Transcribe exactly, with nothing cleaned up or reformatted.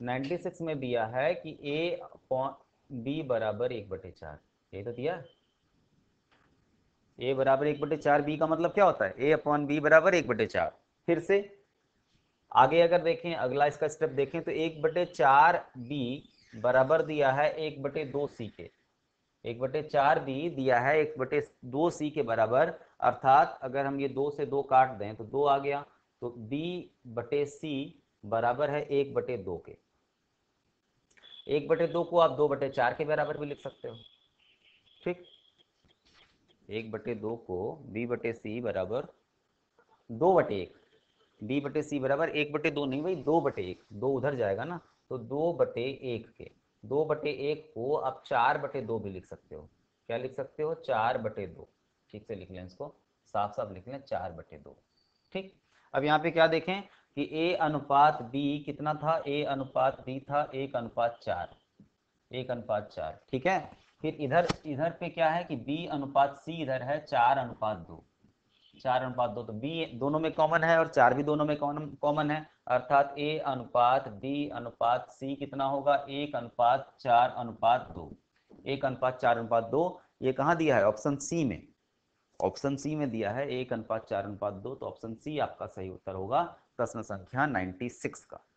छियानवे में दिया है कि ए अपॉन बी बराबर एक बटे चार, ये तो दिया ए बराबर एक बटे चार, बी का मतलब क्या होता है ए अपॉन बी बराबर एक बटे चार। फिर से आगे अगर देखें, अगला इसका स्टेप देखें तो एक बटे चार बी बराबर दिया है एक बटे दो सी के, एक बटे चार बी दिया है एक बटे दो सी के बराबर, अर्थात अगर हम ये दो से दो काट दें तो दो आ गया, तो बी बटे सी बराबर है एक बटे दो के। एक बटे दो को आप दो बटे चार के बराबर भी लिख सकते हो, ठीक। एक बटे दो को बी बटे सी बराबर दो बटे एक, बी बटे सी बराबर एक बटे दो नहीं भाई, दो बटे एक, दो उधर जाएगा ना, तो दो बटे एक के, दो बटे एक को आप चार बटे दो भी लिख सकते हो। क्या लिख सकते हो? चार बटे दो। ठीक से लिख लें इसको, साफ साफ लिख लें, चार बटे दो। ठीक। अब यहाँ पे क्या देखें कि ए अनुपात बी कितना था, ए अनुपात बी था एक अनुपात चार, एक अनुपात चार, ठीक है। फिर इधर इधर पे क्या है कि बी अनुपात सी इधर है चार अनुपात दो, चार अनुपात दो, तो बी दोनों में कॉमन है और चार भी दोनों में कॉमन है, अर्थात ए अनुपात बी अनुपात सी कितना होगा, एक अनुपात चार अनुपात दो, एक अनुपात चार अनुपात दो। ये कहाँ दिया है? ऑप्शन सी में, ऑप्शन सी में दिया है एक अनुपात चार अनुपात दो, तो ऑप्शन सी आपका सही उत्तर होगा प्रश्न संख्या छियानवे का।